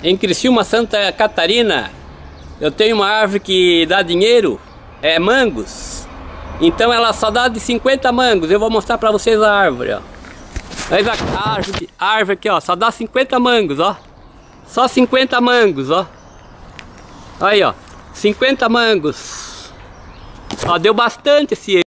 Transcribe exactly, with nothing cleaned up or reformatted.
Em Criciúma, Santa Catarina, eu tenho uma árvore que dá dinheiro, é mangos. Então ela só dá de cinquenta mangos. Eu vou mostrar pra vocês a árvore, ó. Mas a árvore, a árvore aqui, ó, só dá cinquenta mangos, ó. Só cinquenta mangos, ó. Aí, ó, cinquenta mangos. Ó, deu bastante esse